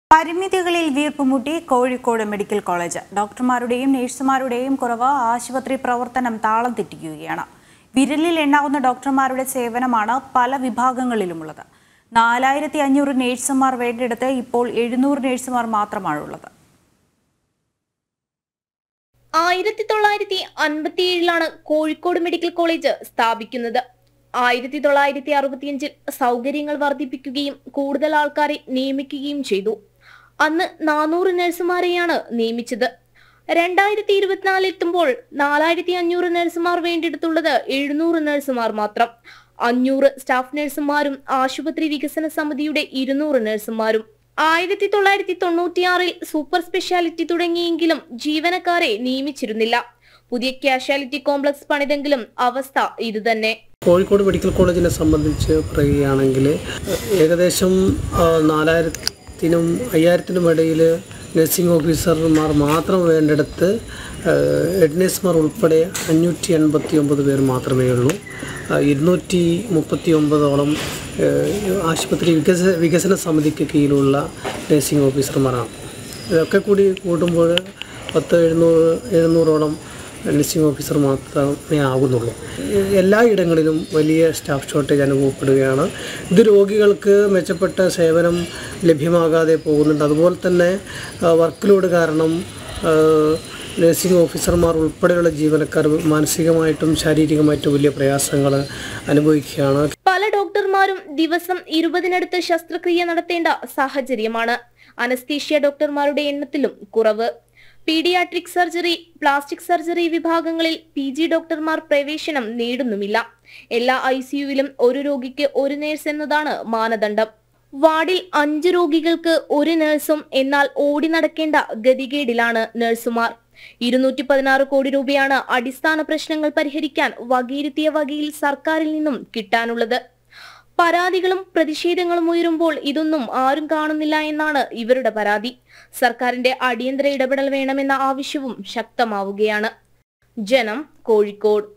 പരിമിതികളിൽ വീർപ്പുമുട്ടി Kozhikode medical college. ഡോക്ടർമാരുടെയും നഴ്സുമാരുടെയും കുറവ് ആശുപത്രി പ്രവർത്തനം താളം തെറ്റിക്കുകയാണ്. വിരലിൽ എണ്ണാവുന്ന ഡോക്ടർമാരുടെ സേവനമാണ് പല വിഭാഗങ്ങളിലുമുള്ളത്. 4500 നഴ്സുമാർ വേണ്ടിടത്ത് ഇപ്പോൾ 700 നഴ്സുമാർ മാത്രമാണുള്ളത്. 1957 കോഴിക്കോട് മെഡിക്കൽ കോളേജ് സ്ഥാപിക്കുന്നത്. 1965 സൗകര്യങ്ങൾ വർദ്ധിപ്പിക്കുകയും കൂടുതൽ ആൾക്കാരെ നിയമിക്കുകയും ചെയ്തു. അന്ന് 400 നഴ്സുമാരെയാണ് നിയമിച്ചത്. 2024 എത്തുമ്പോൾ 4500 നഴ്സുമാർ വേണ്ടിടത്തുള്ളത് 700 നഴ്സുമാർ മാത്രം. 500 സ്റ്റാഫ് നഴ്സുമാരും ആശുപത്രി വികസന സമിതിയുടെ 200 നഴ്സുമാരും. 1996 സൂപ്പർ സ്പെഷ്യാലിറ്റി തുടങ്ങിയെങ്കിലും ജീവനക്കാരെ നിയമിച്ചിരുന്നില്ല. പുതിയ കാഷ്വാലിറ്റി കോംപ്ലക്സ് പണിതെങ്കിലും അവസ്ഥ ഇതുതന്നെ. കോഴിക്കോട് മെഡിക്കൽ കോളേജിനെ സംബന്ധിച്ച് പറയുകയാണെങ്കിൽ ഏകദേശം 4000-നും 5000-നും ഇടയിൽ നഴ്സിംഗ് ഓഫീസർമാർ മാത്രം വേണ്ടിടത്ത് ഹെഡ് നഴ്സുമാർ ഉൾപ്പെടെ 589 പേർ മാത്രമേ ഉള്ളൂ. 239ഓളം ആശുപത്രി വികസന സമിതിക്ക് കീഴിലുള്ള നഴ്സിംഗ് ഓഫീസർമാരാണ്. ഇതൊക്കെ കൂടി കൂട്ടുമ്പോൾ 700-ഓളം നഴ്സിംഗ് ഓഫീസർ മാത്രമേ ആകുന്നുള്ളൂ. എല്ലായിടങ്ങളിലും വലിയ സ്റ്റാഫ് ഷോർട്ടേജ് അനുഭവപ്പെടുകയാണ്. ഇത് രോഗികൾക്ക് മെച്ചപ്പെട്ട സേവനം ലഭ്യമാകാതെ പോകുന്നുണ്ട്. അതുപോലെ തന്നെ വർക്ക് ലോഡ് കാരണം നഴ്സിംഗ് ഓഫീസർമാർ ഉൾപ്പെടെയുള്ള ജീവനക്കാർ മാനസികമായിട്ടും ശാരീരികമായിട്ടും വലിയ പ്രയാസങ്ങൾ അനുഭവിക്കുകയാണ്. പല ഡോക്ടർമാരും ദിവസം 20-നടുത്ത് ശസ്ത്രക്രിയ നടത്തേണ്ട സാഹചര്യമാണ്. അനസ്തീഷ്യ ഡോക്ടർമാരുടെ എണ്ണത്തിലും കുറവ്. പീഡിയാട്രിക് സർജറി, പ്ലാസ്റ്റിക് സർജറി വിഭാഗങ്ങളിൽ PG ഡോക്ടർമാർ പ്രവേശനം നേടുന്നുമില്ല. എല്ലാ ICUവിലും ഒരു രോഗിക്ക് ഒരു നേഴ്സ് എന്നതാണ് മാനദണ്ഡം. വാർഡിൽ 5 രോഗികൾക്ക് ഒരു നേഴ്സും. എന്നാൽ ഓടി നടക്കേണ്ട ഗതികേടിലാണ് നഴ്സുമാർ. 216 കോടി രൂപയാണ് അടിസ്ഥാന പ്രശ്നങ്ങൾ പരിഹരിക്കാൻ വകയിരുത്തിയ വകയിൽ സർക്കാരിൽ നിന്നും കിട്ടാനുള്ളത്. പരാതികളും പ്രതിഷേധങ്ങളും ഉയരുമ്പോൾ ഇതൊന്നും ആരും കാണുന്നില്ല എന്നാണ് ഇവരുടെ പരാതി. സർക്കാരിന്റെ അടിയന്തര ഇടപെടൽ വേണമെന്ന ആവശ്യവും ശക്തമാവുകയാണ്. ജനം, കോഴിക്കോട്.